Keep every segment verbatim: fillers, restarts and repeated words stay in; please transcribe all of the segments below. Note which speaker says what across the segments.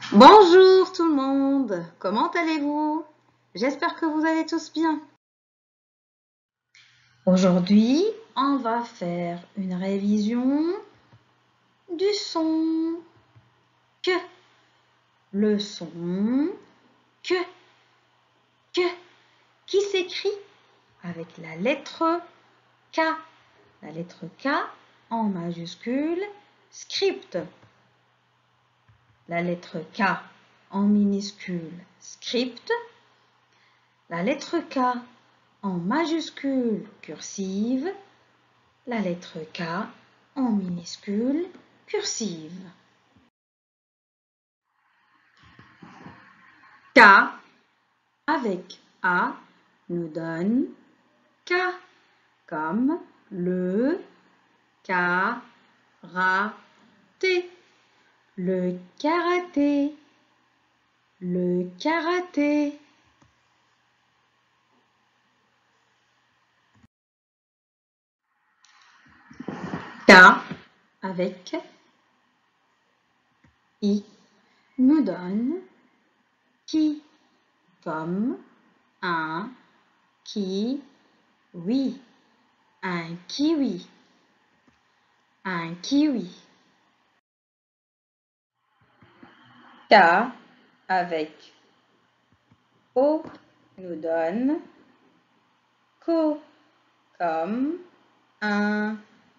Speaker 1: Bonjour tout le monde, comment allez-vous? J'espère que vous allez tous bien. Aujourd'hui, on va faire une révision du son que. Le son que, que, qui s'écrit avec la lettre K. La lettre K en majuscule, script. La lettre K en minuscule, script. La lettre K en majuscule cursive, la lettre K en minuscule cursive. K avec A nous donne K comme le karaté, le karaté, le karaté. K avec I nous donne qui comme un kiwi, un kiwi, un kiwi. K avec O nous donne ko comme un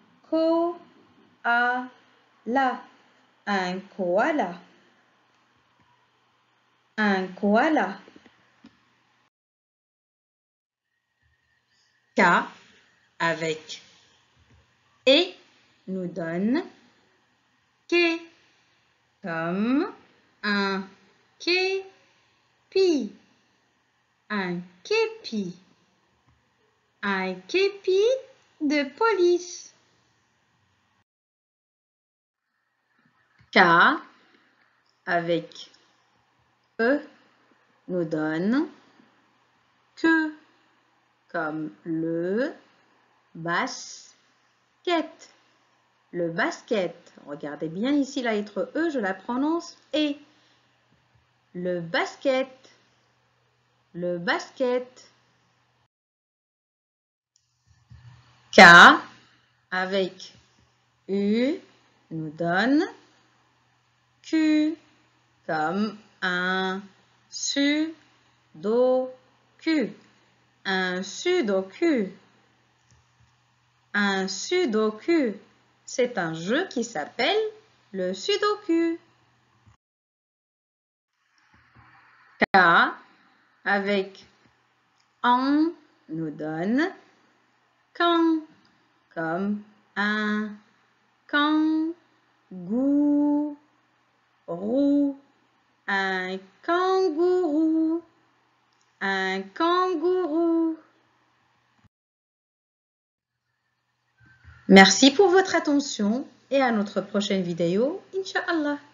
Speaker 1: koala, un koala, un koala. K avec E nous donne ke comme un képi, un képi, un képi de police. K avec E nous donne que comme le basket, le basket. Regardez bien ici la lettre E, je la prononce E. Le basket, le basket. K avec U nous donne Q comme un sudoku, un sudoku, un sudoku. C'est un jeu qui s'appelle le sudoku. K avec en nous donne quand comme un kangourou, un kangourou, un kangourou. Merci pour votre attention et à notre prochaine vidéo, Inch'Allah.